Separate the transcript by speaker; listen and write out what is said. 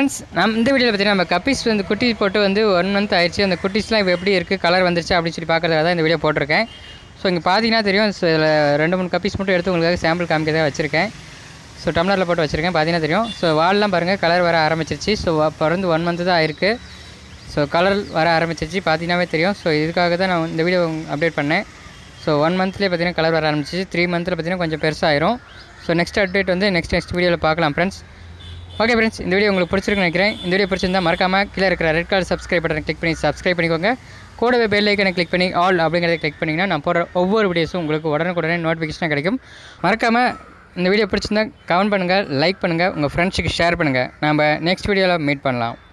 Speaker 1: Friends இந்த வீடியோவில் பார்த்தீங்கன்னா நம்ம கப்பீஸ் வந்து குட்டி போட்டு வந்து 1 மந்த் ஆயிடுச்சு. அந்த குட்டிஸ்லாம் இப்போ எப்படி இருக்குது, கலர் வந்துருச்சு அப்படின்னு சொல்லி பார்க்குறதுக்காக தான் இந்த வீடியோ போட்டிருக்கேன். ஸோ இங்கே பார்த்தீங்கன்னா தெரியும், இதில் 2-3 கப்பீஸ் மட்டும் எடுத்து உங்களுக்காக சாம்பிள் காமிக்கிறதா வச்சுருக்கேன். ஸோ டம்ளரில் போட்டு வச்சுருக்கேன், பார்த்தீங்கன்னா தெரியும். ஸோ வால்லாம் பாருங்கள் கலர் வர ஆரம்பிச்சிருச்சு. ஸோ பிறந்து 1 மந்த் தான் ஆயிருக்கு. ஸோ கலர் வர ஆரம்பிச்சிருச்சு, பார்த்தீங்கன்னாவே தெரியும். ஸோ இதுக்காக தான் நான் இந்த வீடியோ அப்டேட் பண்ணேன். ஸோ 1 மந்த்லேயே பார்த்தீங்கன்னா கலர் வர ஆரம்பிச்சிச்சு. 3 மந்த்தில் பார்த்தீங்கன்னா கொஞ்சம் பெருசாகிடும். ஸோ நெக்ஸ்ட் அப்டேட் வந்து நெக்ஸ்ட் வீடியோவில் பார்க்கலாம் ஃப்ரெண்ட்ஸ். ஓகே ஃப்ரெண்ட்ஸ், இந்த வீடியோ உங்களுக்கு பிடிச்சிருக்குன்னு நினைக்கிறேன். இந்த வீடியோ பிடிச்சிருந்தால் மறக்காமல் கீழே இருக்கிற ரெட் கலர் சப்ஸ்கிரைப் பட்டனை கிளிக் பண்ணி சப்ஸ்கிரைப் பண்ணிக்கோங்க. கூடவே பெல் ஐக்கனை கிளிக் பண்ணி ஆல் அப்படிங்கிறத கிளிக் பண்ணிங்கன்னா நான் போடுற ஒவ்வொரு வீடியோஸும் உங்களுக்கு உடனுக்குடனே நோட்டிஃபிகேஷனாக கிடைக்கும். மறக்காமல் இந்த வீடியோ பிடிச்சிருந்தால் கமெண்ட் பண்ணுங்கள், லைக் பண்ணுங்கள், உங்கள் ஃப்ரெண்ட்ஸுக்கு ஷேர் பண்ணுங்கள். நம்ம நெக்ஸ்ட் வீடியோவில் மீட் பண்ணலாம்.